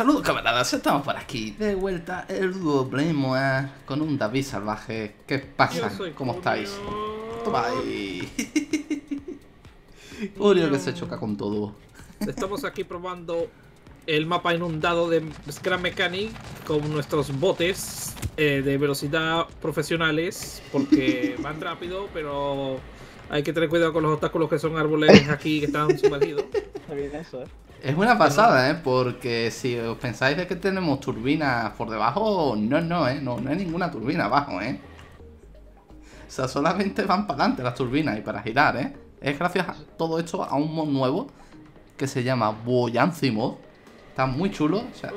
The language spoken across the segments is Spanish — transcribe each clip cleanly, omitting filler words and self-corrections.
Saludos camaradas, estamos por aquí, de vuelta el dúo Playmoa con un David salvaje. ¿Qué pasa? ¿Cómo estáis? Toma ahí. Julio que se choca con todo. Estamos aquí probando el mapa inundado de Scram Mechanic con nuestros botes de velocidad profesionales, porque van rápido, pero hay que tener cuidado con los obstáculos que son árboles aquí que están sumergidos. Está bien eso, Es una pasada, porque si os pensáis de que tenemos turbinas por debajo, no hay ninguna turbina abajo, O sea, solamente van para adelante las turbinas y para girar, Es gracias a todo esto a un mod nuevo que se llama Buoyancy Mod. Está muy chulo, o sea,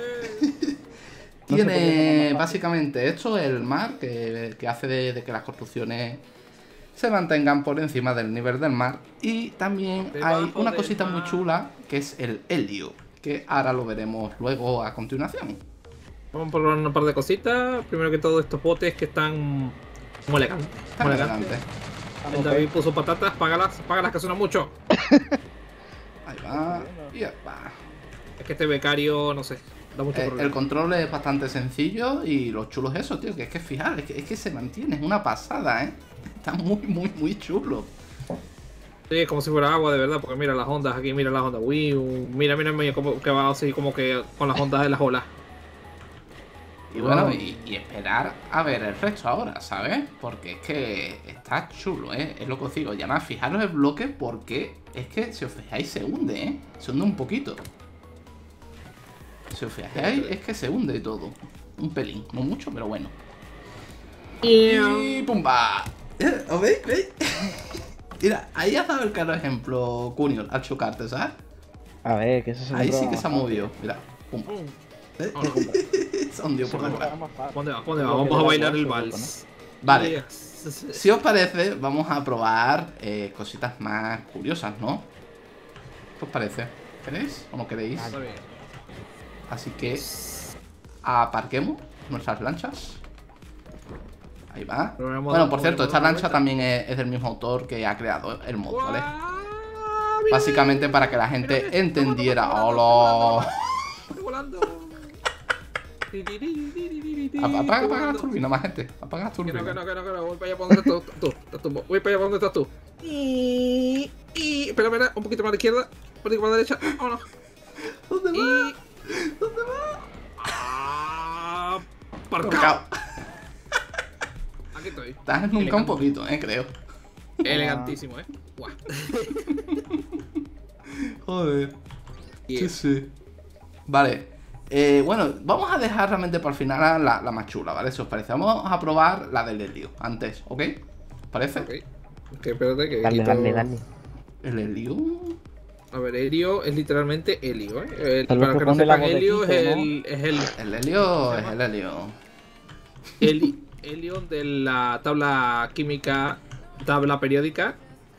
tiene básicamente esto, el mar, que hace de que las construcciones se mantengan por encima del nivel del mar. Y también hay una cosita muy chula que es el helio, que ahora lo veremos luego a continuación. Vamos a probar un par de cositas. Primero que todo, estos botes que están muy elegantes. Muy elegante. El David puso patatas, págalas que suenan mucho. Ahí va. Y ahí va. Es que este becario, no sé, da mucho problema. El control es bastante sencillo y lo chulo es eso, tío, que es que fijar, es que se mantiene, es una pasada, Está muy chulo. Sí, es como si fuera agua de verdad, porque mira las ondas aquí, mira las ondas. Uy, mira como que va así como que con las ondas de las olas. Y bueno, y esperar a ver el resto ahora, ¿sabes? Porque es que está chulo, Es lo que os digo. Y además, fijaros el bloque porque es que, si os fijáis, se hunde, Se hunde un poquito. Si os fijáis, es que se hunde y todo. Un pelín, no mucho, pero bueno. Y ¡pumba! ¿Os veis? ¿Veis? Mira, ahí has dado el claro ejemplo, Cunior, al chocarte, ¿sabes? A ver, que eso se ahí sí que se ha movido. Mira, pum. Se hundió por detrás. ¿Dónde va? Vamos a bailar el vals. Vale. Si os parece, vamos a probar cositas más curiosas, ¿no? ¿Qué os parece? ¿Queréis o no queréis? Así que aparquemos nuestras lanchas. Ahí va. Bueno, por cierto, esta lancha también es del mismo autor que ha creado el mod, ¿vale? Básicamente para que la gente entendiera. ¡Hola! Apaga las turbinas, más gente. Apaga las turbinas. Que no. Voy para allá para donde estás tú. Voy para allá para donde estás tú. Espera, un poquito más a la izquierda. Un poquito más a la derecha. Vámonos. ¿Dónde va? ¿Dónde va? Parcao. Aquí estoy. Estás nunca un poquito, creo. Elegantísimo, Guau. Joder. Sí. Vale. Bueno, vamos a dejar realmente para el final la más chula, ¿vale? Si os parece. Vamos a probar la del helio antes, ¿ok? ¿Os parece? Ok, espérate que Dale. ¿El helio? A ver, helio es literalmente helio, Para que no sepan, helio es el El helio es el helio. helio de la tabla química, tabla periódica.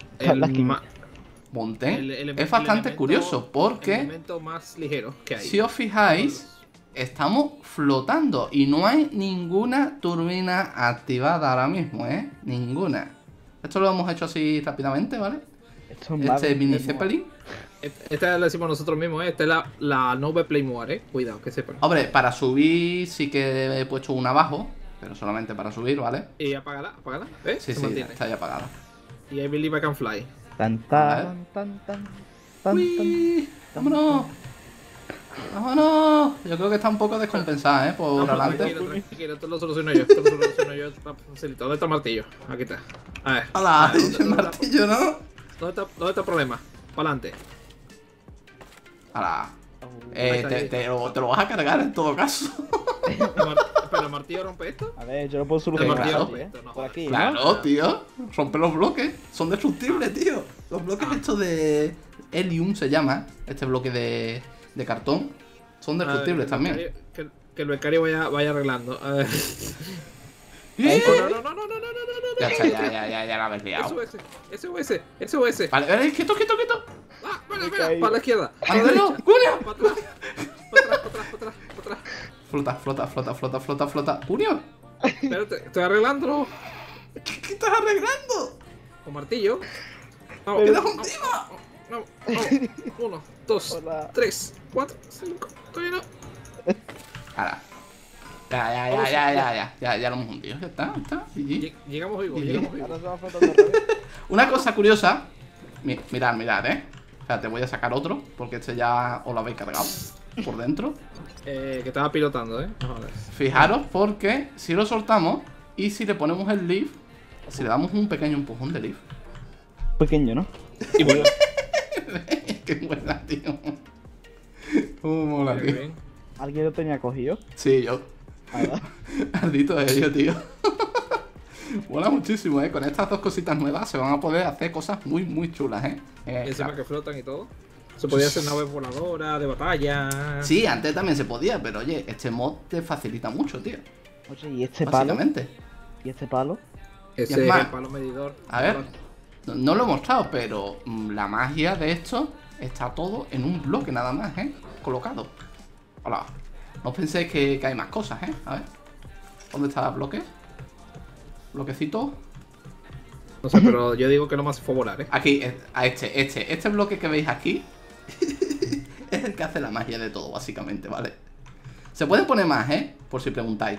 Monte. Es bastante curioso porque el elemento más ligero que hay. Si os fijáis, estamos flotando y no hay ninguna turbina activada ahora mismo, Ninguna. Esto lo hemos hecho así rápidamente, ¿vale? Este mini Zeppelin. Esta la decimos nosotros mismos, Esta es la Nove Playmoa, Cuidado, que sepan. Hombre, para subir sí que he puesto una abajo, pero solamente para subir, ¿vale? Y apágala, ¿ves? Sí, está ya apagada. Y I believe I can fly. ¡Uy! ¡Vámonos! ¡Vámonos! Yo creo que está un poco descompensada, por adelante. Tranquilo, esto lo soluciono yo. Está facilito. ¿Dónde está el martillo? Aquí está. A ver. ¡Hala! El martillo, ¿no? ¿Dónde está el problema? Para adelante. ¡Hala! Te lo vas a cargar en todo caso. ¿Pero el martillo rompe esto? A ver, yo lo puedo solucionar. Claro. Por aquí, Claro, tío. Rompe los bloques. Son destructibles, tío. Los bloques estos de helium se llama. Este bloque de cartón. Son destructibles también. Que el becario vaya arreglando. A ver. No. Ya está, ya la habéis liado. SOS. Vale, quieto. Para la izquierda. ¡Para la derecha! ¡Junio! Para atrás. Flota. ¡Junio! Espérate, estoy arreglándolo. ¿Qué estás arreglando? Con martillo. ¡Quedas encima! Vamos. 1, 2, 3, 4, 5. todavía no. Ahora. Ya lo hemos hundido. Ya está. GG. Llegamos vivos, Sí. llegamos Ahora vivos. se va a faltar otra vez. Una cosa curiosa. Mirad, O sea, te voy a sacar otro. Porque este ya os lo habéis cargado por dentro. Que estaba pilotando, No jodas. Fijaros porque si lo soltamos y si le ponemos el leaf, si le damos un pequeño empujón de leaf. Pequeño, ¿no? Y bueno, Qué buena, tío. Mola, muy tío. bien. ¿Alguien lo tenía cogido? Sí, yo. Ahora. Ardito de ello, tío. Mola muchísimo, Con estas dos cositas nuevas se van a poder hacer cosas muy, muy chulas, Y encima claro. que flotan y todo. Se podía hacer naves voladoras, de batalla. Sí, antes también se podía, pero oye, este mod te facilita mucho, tío. Oye, ¿y este palo? Básicamente. ¿Y este palo? Ese Y es es más, el palo medidor. A ver, no lo he mostrado, pero la magia de esto está todo en un bloque nada más, colocado. Hola. No penséis que hay más cosas, A ver. ¿Dónde está el bloque? Bloquecito. No sé, pero yo digo que no más fue volar, Aquí, a este bloque que veis aquí es el que hace la magia de todo, básicamente, ¿vale? Se puede poner más, por si preguntáis.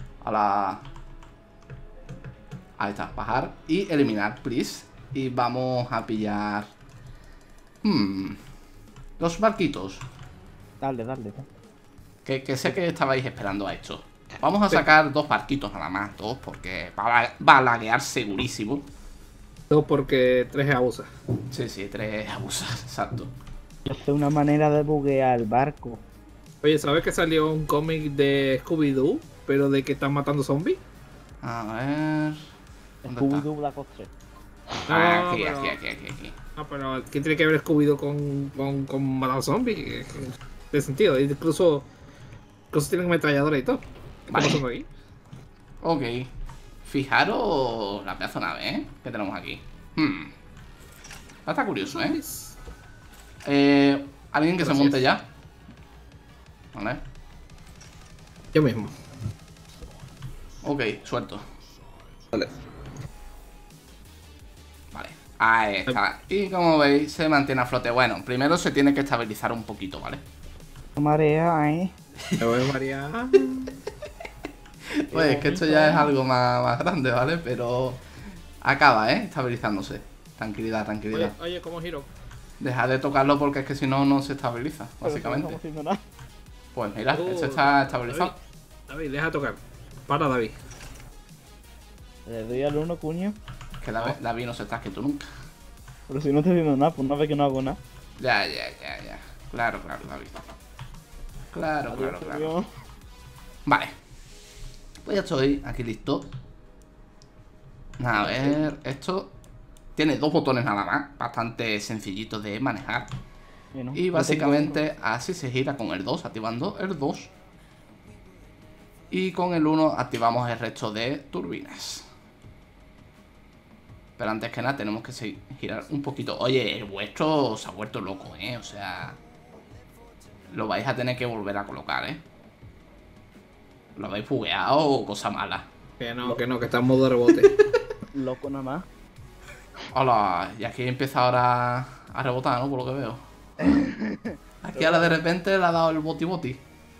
Ahí está, bajar y eliminar, please. Y vamos a pillar los barquitos. Dale. Que sé que estabais esperando a esto. Vamos a sacar dos barquitos nada más, dos, porque va a laguear segurísimo. Todo porque 3 abusa. Sí, 3 abusas, exacto. Hace una manera de buguear el barco. Oye, ¿sabes que salió un cómic de Scooby-Doo? Pero de que están matando zombies. A ver... ¿Dónde está? Scooby-Doo Black Ops 3. Aquí. Ah, pero ¿qué tiene que ver Scooby-Doo con matar zombies? De sentido, incluso tienen ametralladora y todo. ¿Qué Vale. está pasando aquí? Ok. Fijaros la pedazo de nave, que tenemos aquí. Está curioso, Zombies. Alguien que Gracias. se monte ya. Vale. Yo mismo. Ok, suelto. Vale. Vale. Ahí está. Y como veis, se mantiene a flote. Bueno, primero se tiene que estabilizar un poquito, ¿vale? Marea, Me voy a marear. Pues es que esto ya es algo más grande, ¿vale? Pero acaba, estabilizándose. Tranquilidad. Oye, ¿cómo giro? Deja de tocarlo porque es que si no, no se estabiliza, Pero no básicamente. estamos haciendo nada. Pues mira, este está estabilizado. David, deja de tocar. Para, David. Le doy al 1, cuño. Que David no se está quieto nunca. Pero si no estoy haciendo nada, pues una vez que no hago nada. Ya. Claro, David. Claro. Adiós. Vale. Pues ya estoy aquí listo. A ver, esto tiene 2 botones nada más. Bastante sencillitos de manejar. Bueno, Y no básicamente así se gira con el 2, activando el 2. Y con el 1 activamos el resto de turbinas. Pero antes que nada tenemos que girar un poquito. Oye, el vuestro se ha vuelto loco, O sea... Lo vais a tener que volver a colocar, ¿Lo habéis bugueado o cosa mala? Que está en modo rebote. Loco nada más. Hola, y aquí empieza ahora a rebotar, ¿no? Por lo que veo. Aquí ahora de repente le ha dado el boti.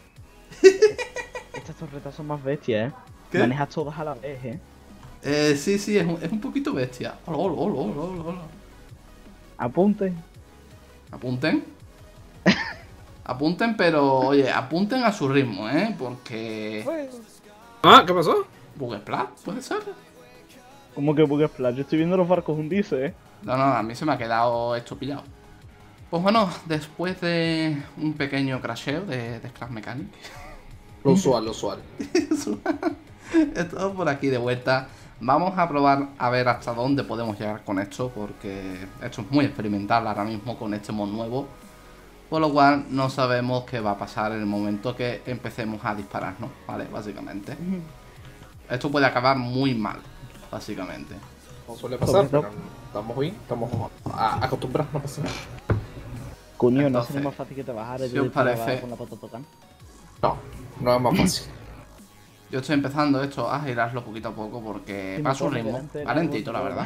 Estas torretas son más bestias, ¿Qué? Manejas todas a la vez, Sí, es un poquito bestia. Hola. Apunte. Apunten. Apunten, pero oye, apunten a su ritmo, Porque... Ah, ¿qué pasó? ¿Bugsplat? ¿Puede ser? ¿Cómo que bugue splash? Yo estoy viendo los barcos hundirse, No, a mí se me ha quedado esto pillado. Pues bueno, después de un pequeño crasheo de Scrap Mechanic, Lo usual. estamos por aquí de vuelta. Vamos a probar a ver hasta dónde podemos llegar con esto, porque esto es muy experimental ahora mismo con este mod nuevo. Por lo cual no sabemos qué va a pasar en el momento que empecemos a dispararnos, ¿vale? Básicamente. Esto puede acabar muy mal, básicamente. No suele pasar, pero estamos bien, estamos acostumbrados, no pasa nada. Coño, ¿no Entonces, sería más fácil que te bajaras si os parece- con la pata tocando? No es más fácil. Yo estoy empezando esto a girarlo poquito a poco porque Sí, va a su mejor ritmo. delante, Va lentito, la luego, verdad.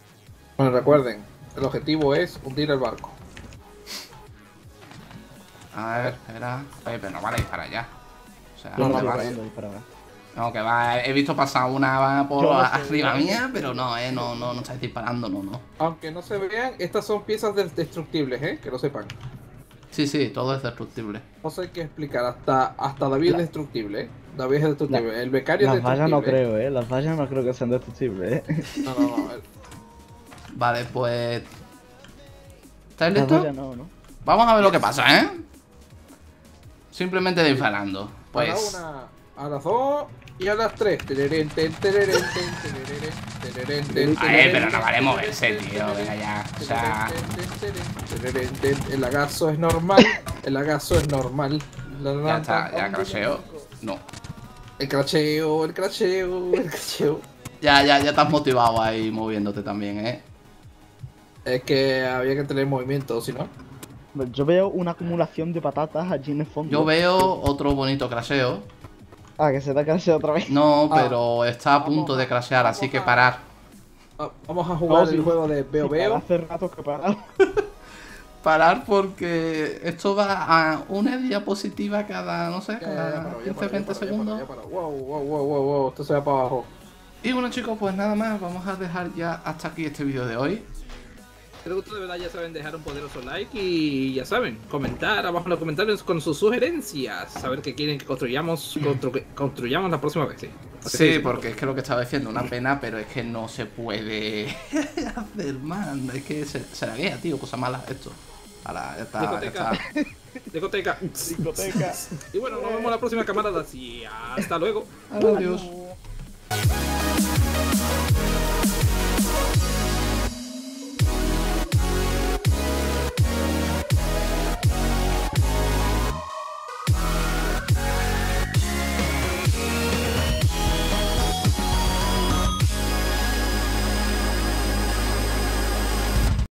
Bueno, recuerden, el objetivo es hundir el barco. A ver, espera. Oye, pero no vale disparar ya. O sea, Yo no ¿dónde me vas? acuerdo de disparar. No, que va, he visto pasar una va por Yo no sé, arriba mía, pero no, no estáis disparando, no. Aunque no se vean, estas son piezas destructibles, que lo sepan. Sí, todo es destructible. No sé qué explicar, hasta David es destructible, David es destructible, el becario es Las vallas destructible. no creo, Las vallas no creo que sean destructibles, No. Vale, pues... ¿Estáis Las listos? vallas no. Vamos a ver lo que pasa, ¿eh? Simplemente disparando. Pues... A la una, a las dos y a las tres. Pero no vale moverse, tío. Venga ya. O sea... El lagazo es normal. El lagazo es normal. Ya está, ya crasheo. No. El crasheo. Ya estás motivado ahí moviéndote también, ¿eh? Es que había que tener movimiento, si no. Yo veo una acumulación de patatas allí en el fondo. Yo veo otro bonito crasheo. Ah, que se te ha crasheado otra vez. No, pero está a punto de crashear, así que parar. Vamos a jugar el juego de Veo Sí, Veo. hace rato que parado. Parar porque esto va a una diapositiva cada, no sé, cada 15-20 segundos. Wow, esto se va para abajo. Y bueno chicos, pues nada más, vamos a dejar ya hasta aquí este vídeo de hoy. Si les gustó de verdad ya saben dejar un poderoso like y ya saben, comentar abajo en los comentarios con sus sugerencias. Saber qué quieren que construyamos la próxima vez, sí. Sí, porque es que lo que estaba diciendo, una pena, pero es que no se puede hacer más. Es que se la guía, tío, cosa mala esto. Ahora, ya está. Discoteca. Discoteca. Y bueno, nos vemos la próxima camarada y hasta luego. Adiós.